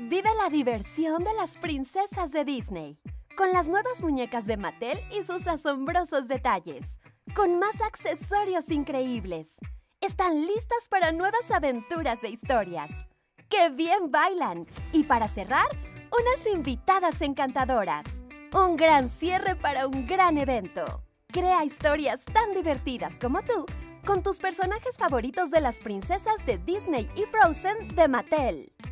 Vive la diversión de las princesas de Disney, con las nuevas muñecas de Mattel y sus asombrosos detalles, con más accesorios increíbles. Están listas para nuevas aventuras de historias. ¡Qué bien bailan! Y para cerrar, unas invitadas encantadoras. Un gran cierre para un gran evento. Crea historias tan divertidas como tú con tus personajes favoritos de las princesas de Disney y Frozen de Mattel.